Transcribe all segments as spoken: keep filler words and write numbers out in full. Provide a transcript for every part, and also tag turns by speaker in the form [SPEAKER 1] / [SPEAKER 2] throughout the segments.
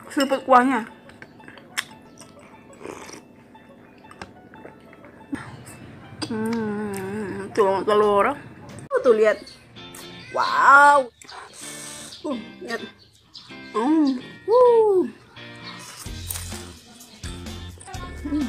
[SPEAKER 1] seruput kuahnya. Hmm, tuh telur. Tuh lihat. Wow. Uh, lihat. Hmm. Uh. Hmm.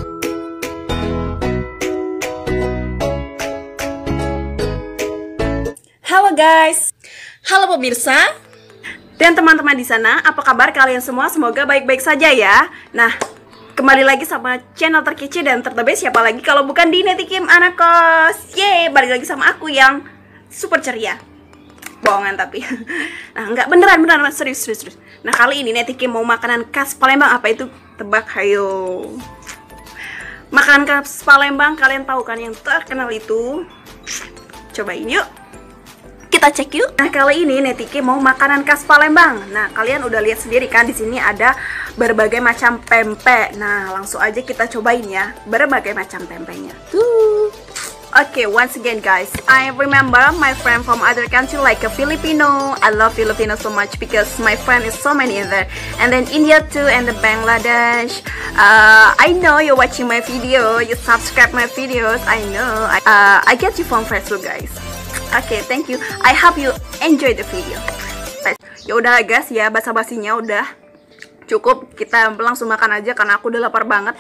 [SPEAKER 1] Halo guys.
[SPEAKER 2] Halo pemirsa
[SPEAKER 1] dan teman-teman di sana, apa kabar kalian semua? Semoga baik-baik saja ya. Nah, kembali lagi sama channel terkece dan tertebes, siapa lagi kalau bukan di Netikim anak kos. Yeay, balik lagi sama aku yang super ceria. Bohongan tapi. Nah, enggak, beneran beneran serius serius serius. Nah, kali ini Netikim mau makanan khas Palembang. Apa itu? Tebak, hayo. Makanan khas Palembang, kalian tahu kan yang terkenal itu? Cobain yuk. Kita cek yuk. Nah, kali ini Netike mau makanan khas Palembang. Nah, kalian udah lihat sendiri kan di sini ada berbagai macam pempek. Nah, langsung aja kita cobain ya berbagai macam pempeknya. Tuh. Okay, once again guys, I remember my friend from other country like a Filipino. I love Filipino so much because my friend is so many in there. And then India too, and the Bangladesh. Uh, I know you're watching my video. You subscribe my videos. I know. I, uh, I get you from Facebook guys. Oke, okay, thank you. I hope you enjoy the video. Ya udah guys ya, basa-basinya udah cukup. Kita langsung makan aja karena aku udah lapar banget.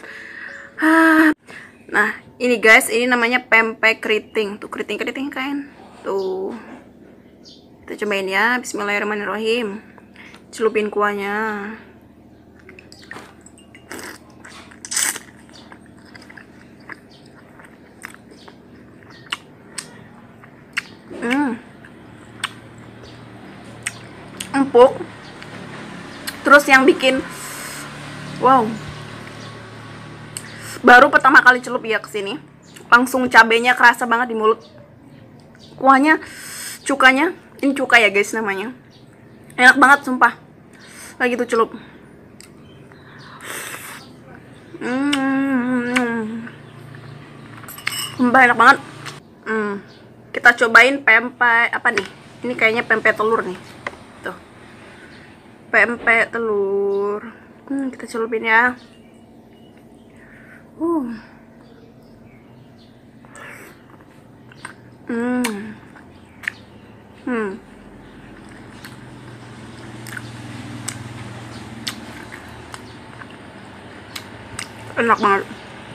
[SPEAKER 1] Nah, ini guys, ini namanya pempek keriting. Tuh keriting-keriting kan. Tuh. Kita cobain ya. Bismillahirrahmanirrahim. Celupin kuahnya. Hmm. Empuk. Terus yang bikin wow, baru pertama kali celup ya kesini, langsung cabenya kerasa banget di mulut. Kuahnya, cukanya, ini cuka ya guys namanya, enak banget sumpah. Lagi tuh celup. Hmm, sumpah enak banget. Hmm. Kita cobain pempek apa nih? Ini kayaknya pempek telur nih. Tuh. Pempek telur. Hmm, kita celupin ya. Uh. Hmm. Hmm. Enak banget.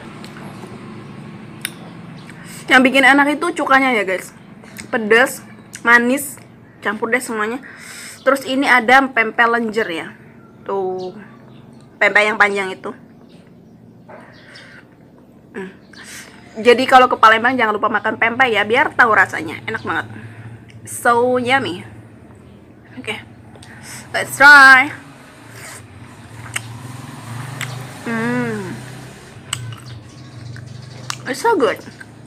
[SPEAKER 1] Yang bikin enak itu cukanya ya guys, pedas, manis, campur deh semuanya. Terus ini ada pempek lenjer ya, tuh pempek yang panjang itu. hmm. Jadi kalau ke Palembang jangan lupa makan pempek ya, biar tahu rasanya, enak banget, so yummy. Oke, okay. Let's try. Hmm, it's so good.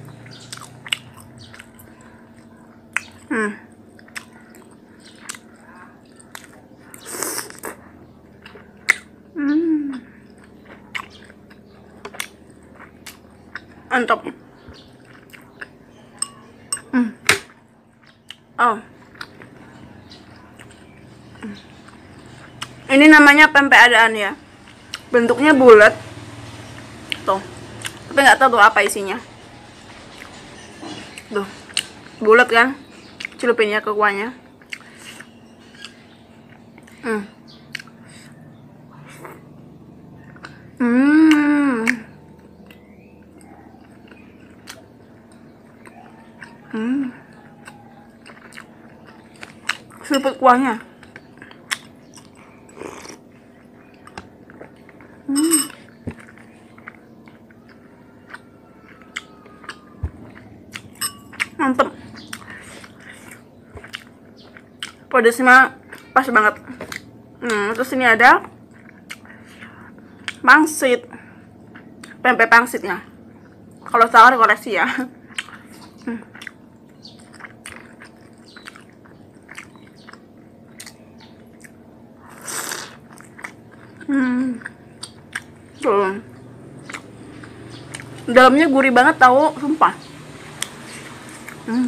[SPEAKER 1] Hmm. Hmm. Mantap. Hmm. Oh. Hmm. Ini namanya pempek adaan ya. Bentuknya bulat. Tuh. Tapi nggak tahu tuh apa isinya. Tuh. Bulat kan? Celupinnya ke kuahnya. Hmm. Hmm. Hmm. Seruput kuahnya. Hmm. Mantep. Pedasnya pas banget. Hmm, terus ini ada pangsit, pempek pangsitnya. Kalau salah koreksi ya. Hmm. Hmm. Tuh. Dalamnya gurih banget tahu, sumpah. Hmm.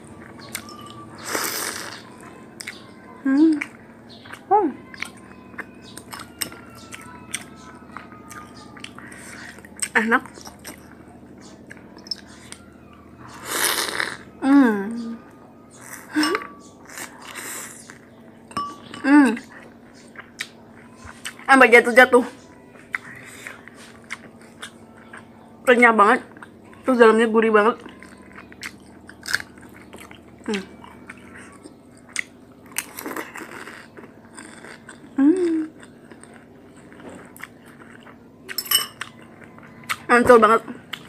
[SPEAKER 1] Hmm. Hmm. enak. Hmm. Hmm. Sampai jatuh-jatuh. Renyah banget. Terus dalamnya gurih banget. Hmm. Hmm. Mantul banget.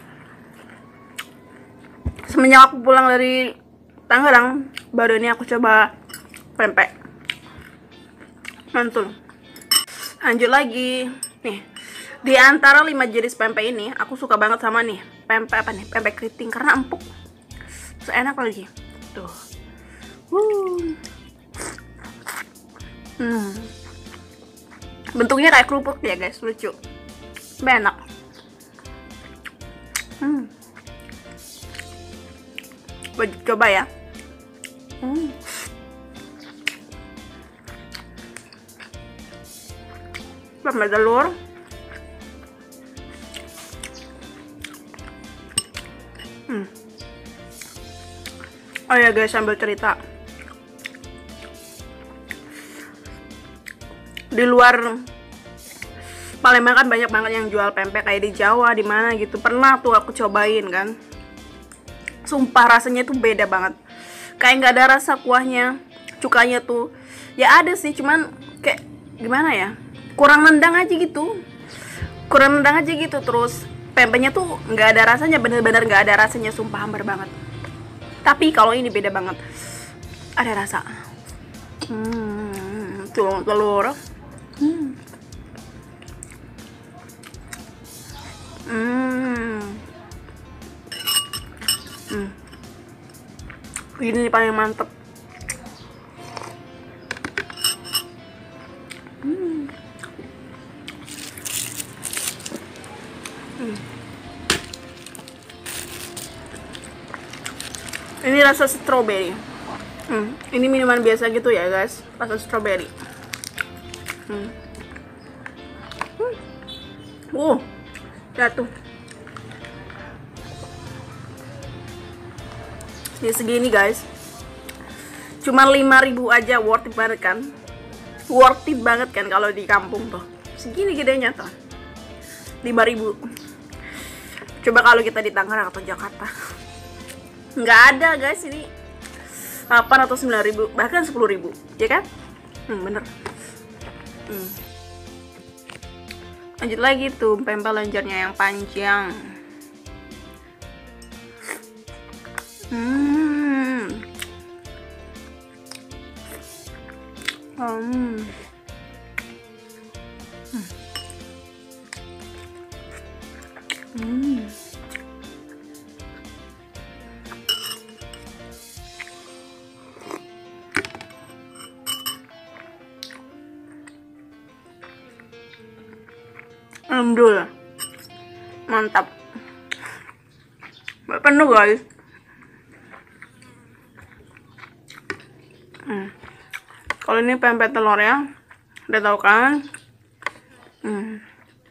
[SPEAKER 1] Semenjak aku pulang dari Tangerang, baru ini aku coba pempek. Mantul. Lanjut lagi. Nih, di antara lima jenis pempek ini, aku suka banget sama nih pempek apa nih? Pempek keriting karena empuk. Terus enak lagi. Tuh. Wuh. Hmm. Bentuknya kayak kerupuk ya guys, lucu. Tapi enak. Hmm. Coba ya. Hmm. Pempek telur. Hmm. Oh ya guys, sambil cerita. Di luar Palembang kan banyak banget yang jual pempek kayak di Jawa, di mana gitu. Pernah tuh aku cobain kan. Sumpah rasanya tuh beda banget. Kayak nggak ada rasa kuahnya, cukanya tuh. Ya ada sih, cuman kayak gimana ya? Kurang nendang aja gitu. Kurang nendang aja gitu. Terus pempeknya tuh nggak ada rasanya, bener-bener nggak ada rasanya, sumpah hambar banget. Tapi kalau ini beda banget. Ada rasa. Hmm, tuh telur. Hmm. Hmm. Hmm. Ini paling mantep. Hmm. Hmm. Ini rasa strawberry. Hmm. Ini minuman biasa gitu ya guys, rasa strawberry. Hmm. Hmm. Uh, jatuh. Ini segini guys. Cuma lima ribu aja, worth it banget kan? Worth it banget kan kalau di kampung tuh. Segini gedenya tuh. lima ribu. Coba kalau kita di Tangerang atau Jakarta. Nggak ada guys ini. delapan atau sembilan ribu, bahkan sepuluh ribu, ya kan? Hmm, bener. Hmm. Lanjut lagi tuh pempek lenjernya yang panjang. Hmm. Hmm. Hmm. Alhamdulillah, mantap, penuh guys. Hmm. Kalau ini pempek telur ya, udah tahu kan? Hmm.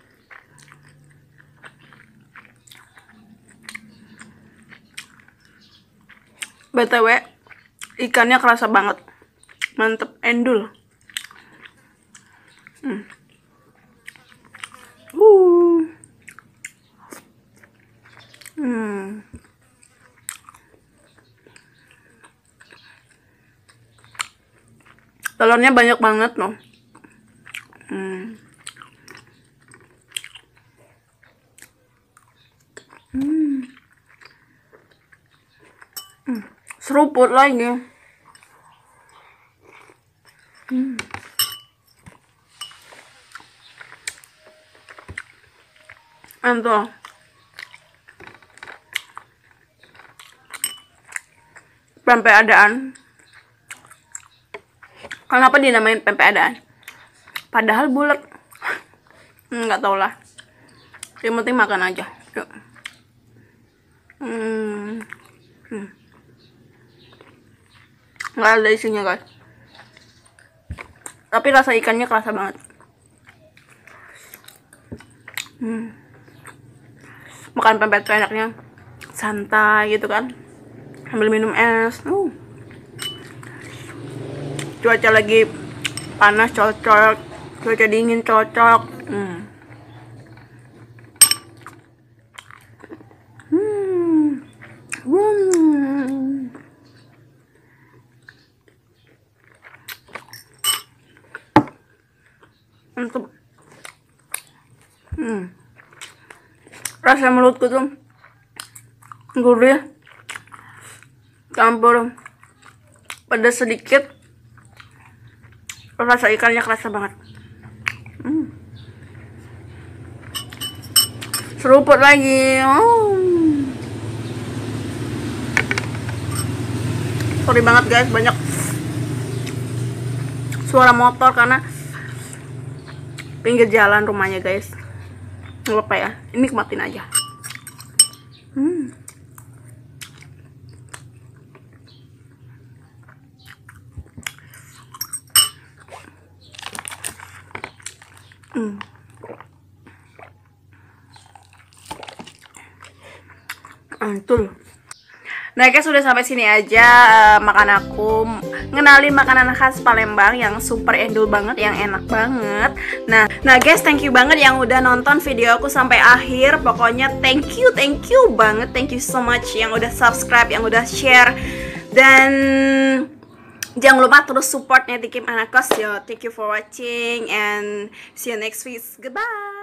[SPEAKER 1] B T W ikannya kerasa banget, mantep, endul. Hmm. Uh. Hmm. Telurnya banyak banget loh. Hmm. Hmm. Hmm. Seruput lagi. Hmm. Mantul. Pempek adaan. Kenapa dinamain pempek adaan? Padahal bulat. Nggak tau lah. Yang penting makan aja. Yuk. Hmm. Hmm. Nggak ada isinya guys. Tapi rasa ikannya kerasa banget. Hmm. makan pempek tuh enaknya santai gitu kan, sambil minum es. uh. Cuaca lagi panas cocok, cuaca dingin cocok. hmm. Hmm. Hmm. Mantap. Hmm. Rasa mulutku tuh gurih, campur pedas sedikit, rasa ikannya kerasa banget. hmm. Seruput lagi. oh. Sorry banget guys, banyak suara motor karena pinggir jalan rumahnya guys. Nggak apa ya, ini nikmatin aja. hmm. Hmm. Antul. Nah guys, sudah sampai sini aja uh, makan aku ngenalin makanan khas Palembang yang super endul banget, yang enak banget. Nah, nah guys, thank you banget yang udah nonton video aku sampai akhir. Pokoknya thank you, thank you banget, thank you so much yang udah subscribe, yang udah share, dan jangan lupa terus support Netikim Anak Kos yo. Thank you for watching and see you next week. Goodbye.